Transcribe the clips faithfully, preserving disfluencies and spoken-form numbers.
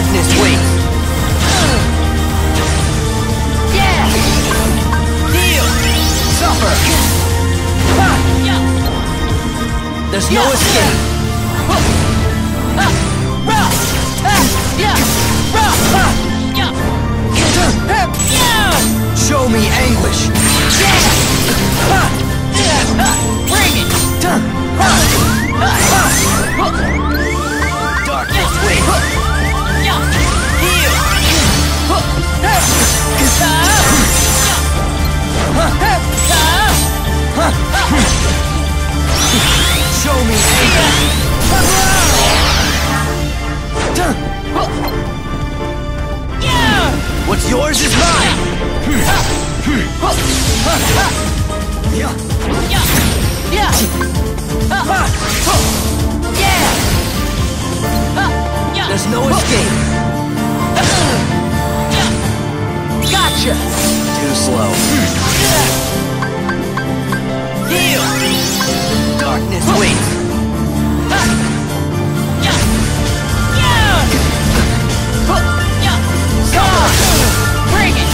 Darkness waits. Yeah! Heal! Suffer! There's no escape. Show me anguish. Bring it. Darkness waits. Heal. Show me anguish. What's yours is mine! There's no escape! Gotcha! Too slow. Heal! Darkness waits! Bring it!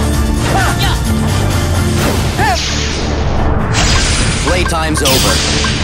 Playtime's over.